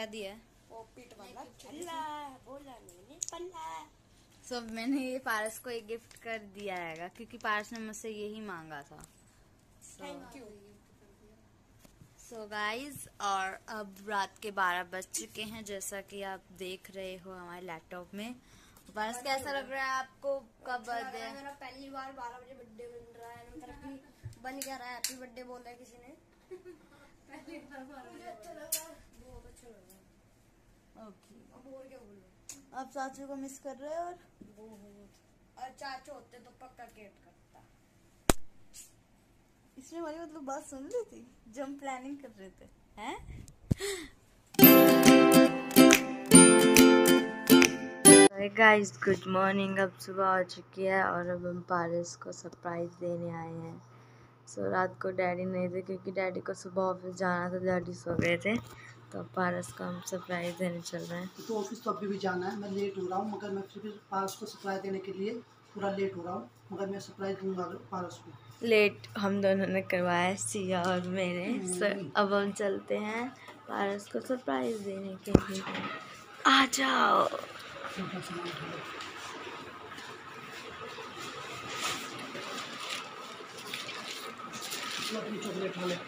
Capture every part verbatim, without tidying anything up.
दिया है? पॉपिट वाला पल्ला बोला मैंने पल्ला। सो so, मैंने ये पारस को एक गिफ्ट कर दिया है क्योंकि पारस ने मुझसे यही मांगा था। Thank you. सो गाइज, और अब रात के बारह बज चुके हैं जैसा कि आप देख रहे हो हमारे लैपटॉप में। पारस कैसा लग रहा है आपको? कब बर्थडे है? मेरा पहली बार बारह बजे बर्थडे बन रहा है, मतलब बन क्या रहा है। हैप्पी बर्थडे बोल रहा है किसी ने। पहली बार मुझे अच्छा लग रहा है, बहुत अच्छा लग रहा है। ओके, अब और क्या बोलूं। आप चाचू को मिस कर रहे हो? और बहुत, और चाचू होते तो पक्का केट करता। इसमें हमारी मतलब बात सुन ली थी जब हम प्लानिंग कर रहे थे, हैं? Guys good morning. अब सुबह हो चुकी है और अब हम पारस को सरप्राइज देने आए हैं। सो so, रात को डैडी नहीं थे क्योंकि डैडी को सुबह ऑफिस जाना था, डैडी सो गए थे, तो पारस को हम सरप्राइज देने चल रहे हैं। तो ऑफिस तो अभी भी जाना है, मैं लेट हो रहा हूँ, मगर मैं फिर पारस को सरप्राइज देने के लिए पूरा लेट हो रहा हूँ, मगर मैं सरप्राइज दूंगा पारस को। लेट हम दोनों ने करवाया, सिया और मैंने। so, अब हम चलते हैं पारस को सरप्राइज देने के लिए। आ जाओ। चॉकलेट वाले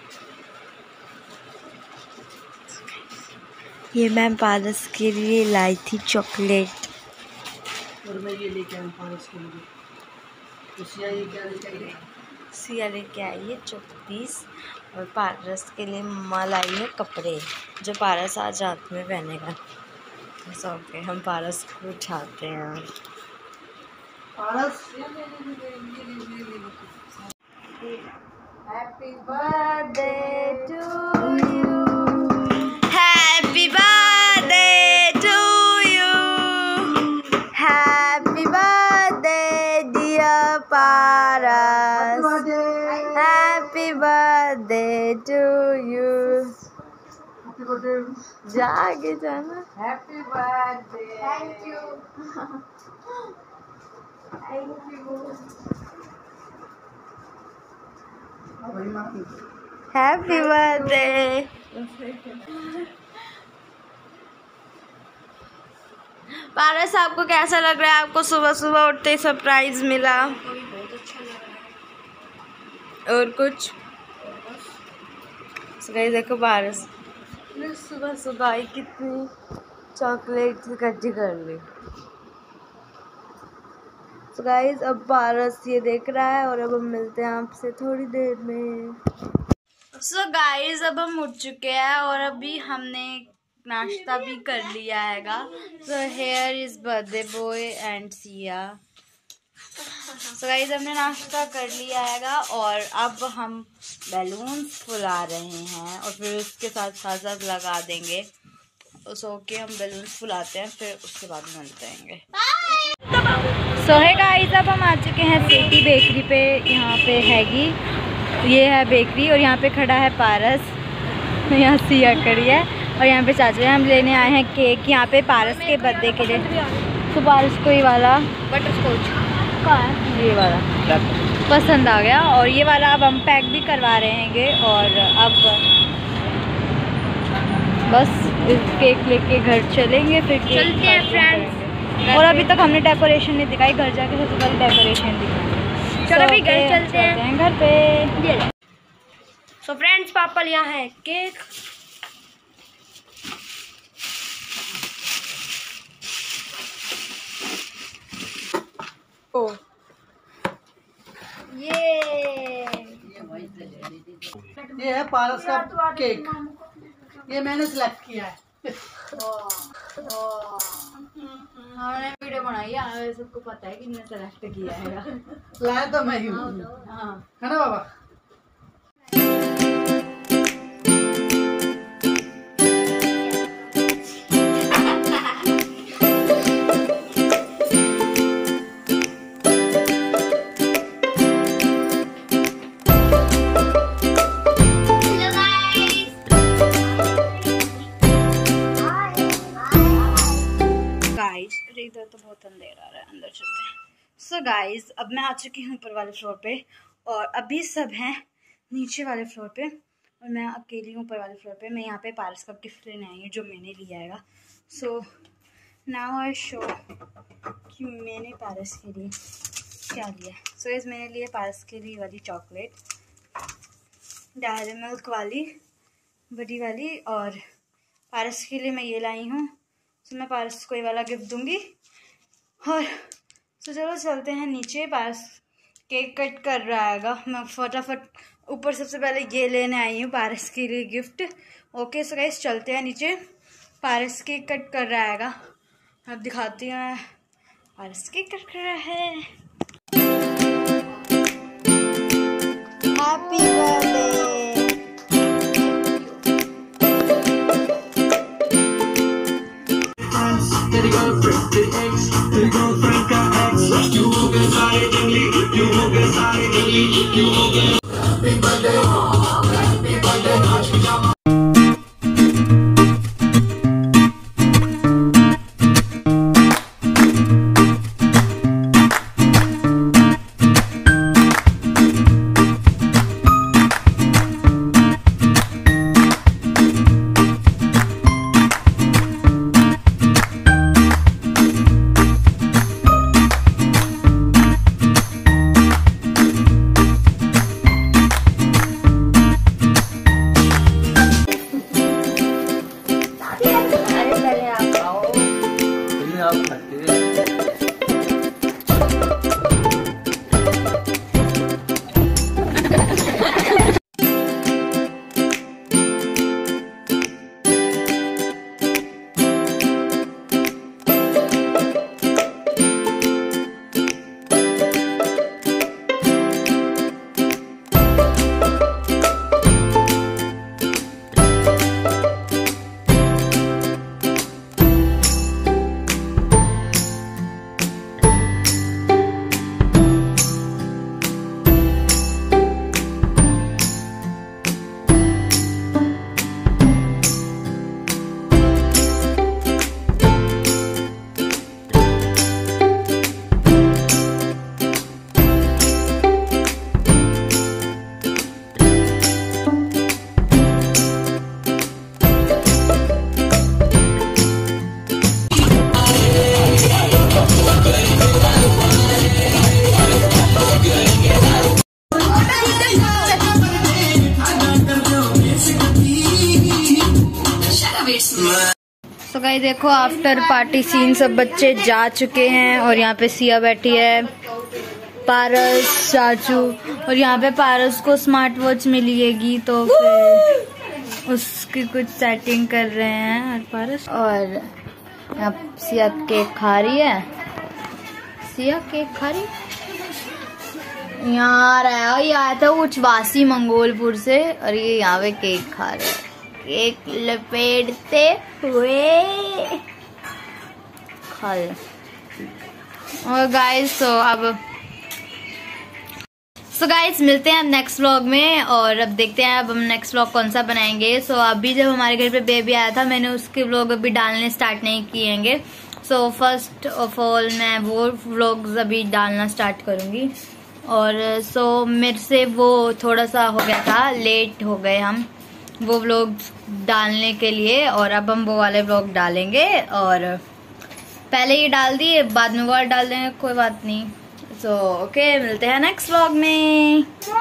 ये मैं पारस के लिए लाई थी चॉकलेट, और मैं ये लेके आया पारस के लिए। तो सिया ये क्या लेके आई? सिया लेके आई है चौबीस और पारस के लिए मम्मा लाई है कपड़े जो पारस आज रात में पहनेगा। सो ओके, हम पारस को उठाते हैं। Paras happy birthday to you, happy birthday to you, happy birthday dear Paras, happy birthday to you. जा आगे जाना। Happy birthday. Thank you thank you. Happy birthday. Paras आपको कैसा लग रहा है? आपको सुबह सुबह उठते ही सरप्राइज मिला? बहुत अच्छा लग रहा है। और कुछ? so guys, देखो पारस ने सुबह सुबह ही कितनी चॉकलेट इकट्ठी कर ली। so guys, अब पारस ये देख रहा है और अब हम मिलते हैं आपसे थोड़ी देर में। सो so गाइज, अब हम उठ चुके हैं और अभी हमने नाश्ता भी कर लिया हैगा। So here is birthday boy and Siya. So guys, हमने नाश्ता कर लिया हैगा और अब हम बैलून्स फुला रहे हैं और फिर उसके साथ साथ साथ लगा देंगे। सो ओके, हम बैलून्स फुलाते हैं, फिर उसके बाद मिलते हैं। सो है गाइस, अब हम आ चुके हैं सिटी बेकरी पे। यहाँ पे हैगी, ये है बेकरी और यहाँ पे खड़ा है पारस, यहाँ सिया खड़ी है और यहाँ पे चाचू है। हम लेने आए हैं केक यहाँ पे पारस के बर्थडे के लिए। तो पारस को ये वाला बटर स्कॉच का है, ये वाला पसंद आ गया और ये वाला अब हम पैक भी करवा रहे हैं। और अब बस इस केक लेके घर चलेंगे, फिर चलते हैं फ्रेंड्स। और अभी तक हमने डेकोरेशन नहीं दिखाई, घर जाके सबसे पहले डेकोरेशन दिखाएंगे। चलो अभी घर चलते हैं घर पे। सो फ्रेंड्स, पापा यहाँ है केक। ओ ये ये है पारस का केक, ये मैंने सिलेक्ट किया है। हमने वीडियो बनाई है, सबको पता है कि मैंने सेलेक्ट किया है। लाया तो मैं ही हूँ, हाँ है ना बाबा? इधर तो बहुत अंधेरा आ रहा है, अंदर चलते हैं। सो गाइज, अब मैं आ चुकी हूँ ऊपर वाले फ्लोर पे और अभी सब हैं नीचे वाले फ्लोर पे। और मैं अकेली हूँ ऊपर वाले फ्लोर पे। मैं यहाँ पे पारस का गिफ्ट लेने आई हूँ जो मैंने लिया है। सो नाउ आई शो कि मैंने पारस के लिए क्या लिया। सो इस मैंने लिए पारस के लिए वाली चॉकलेट, डेयरी मिल्क वाली बड़ी वाली, और पारस के लिए मैं ये लाई हूँ। सो मैं पारस को ये वाला गिफ्ट दूँगी। और सो चलो चलते हैं नीचे। पारस केक कट कर रहा हैगा। मैं फटाफट ऊपर सबसे पहले ये लेने आई हूँ पारस के लिए गिफ्ट। ओके सो गाइस चलते हैं नीचे। पारस केक कट कर रहा हैगा। अब दिखाती हूँ पारस केक कट कर रहा है। Happy birthday. तेरी गर्लफ्रेंड तेरी एक्स तेरी गर्लफ्रेंड का एक्स क्यों हो गए सारे जंगली क्यों हो गए सारे जंगली क्यों हो गए हैप्पी बर्थडे हैप्पी बर्थडे आज की जामा तो गाइस देखो आफ्टर पार्टी सीन सब बच्चे जा चुके हैं और यहाँ पे सिया बैठी है, पारस, चाचू, और यहाँ पे पारस को स्मार्ट वॉच मिलेगी तो फिर उसकी कुछ सेटिंग कर रहे हैं और पारस। और यहाँ सिया केक खा रही है, सिया केक खा रही यहाँ आ रहा है। ये आया था कुछ वासी मंगोलपुर से और ये यहाँ पे केक खा रहे हैं, केक लपेटते हुए खा ले। और गाइस तो अब सो so गाइस मिलते हैं अब नेक्स्ट व्लॉग में और अब देखते हैं अब हम नेक्स्ट व्लॉग कौन सा बनाएंगे। सो so, अभी जब हमारे घर पे बेबी आया था मैंने उसके व्लॉग अभी डालने स्टार्ट नहीं किएंगे। सो फर्स्ट ऑफ ऑल मैं वो व्लॉग्स अभी डालना स्टार्ट करूँगी। और सो so, मेरे से वो थोड़ा सा हो गया था, लेट हो गए हम वो व्लॉग डालने के लिए और अब हम वो वाले व्लॉग डालेंगे। और पहले ये डाल दिए बाद में वो डाल देंगे, कोई बात नहीं। सो so, ओके okay, मिलते हैं नेक्स्ट व्लॉग में।